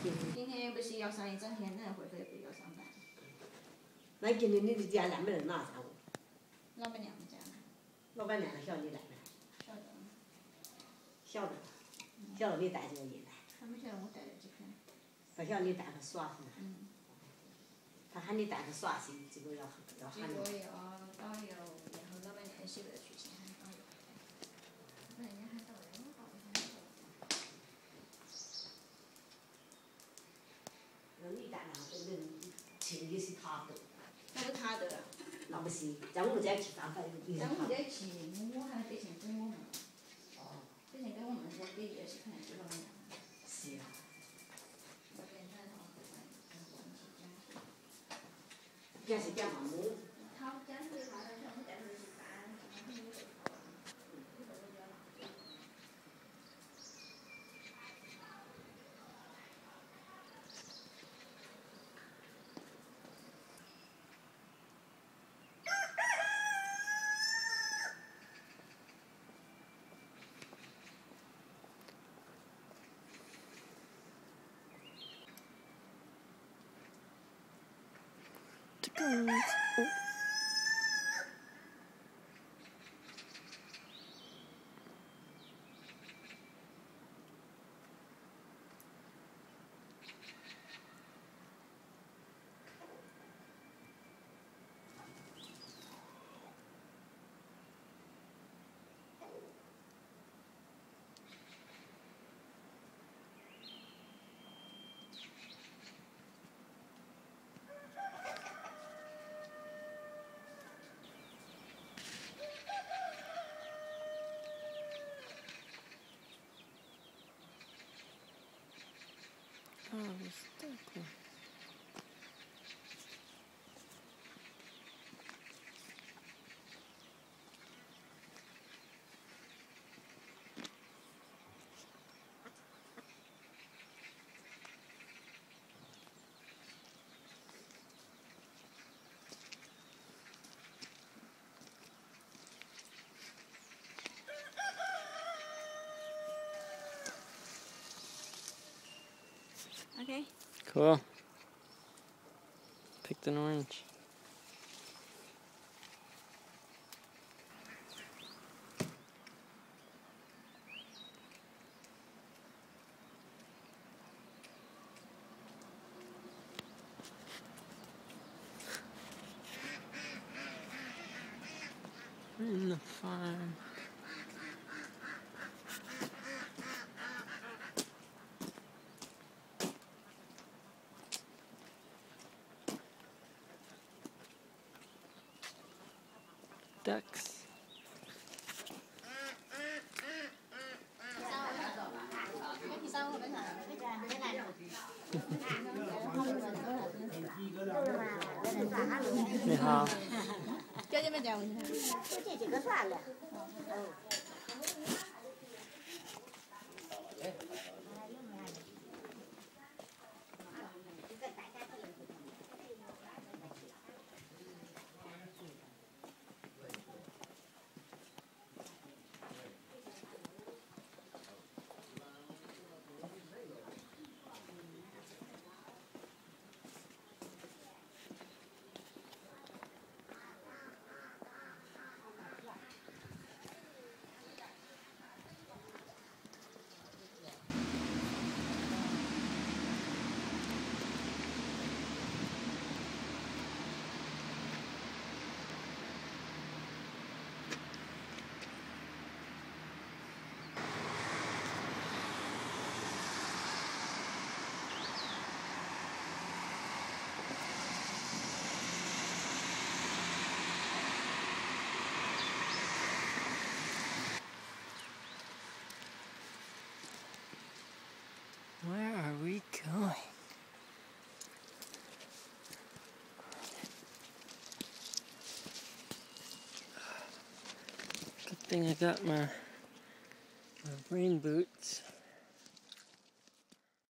今天不是要上一整天，那会不会不要上班？ 那今天你的家来没人拿啥物？ 老板娘的家呢？ 老板娘晓得你来没？ 晓得。 晓得，晓得你带这个人来。 他们晓得我带了几天。 不晓得你带他耍去。 嗯。他喊你带他耍去，这个要喊你。 这个要导游，然后老板娘媳妇去请喊导游。老板娘喊导游，我搞不清楚。 那你带那人去的是他的。 那是他的。 那不行，在我们家去办法有。 在我们家去，我还得先跟我们。 哦。 得先跟我们说，这也是可能是老板娘。 是啊。家是讲嘛么？ 他讲的话，像我们带回去办，他们有这套。 Stop. Okay. Cool. Picked an orange. We're in the farm. Ducks. Ni hao. Cho cho mẹ chào. Tôi chỉ có soạn rồi. Where are we going? Good thing I got my rain boots.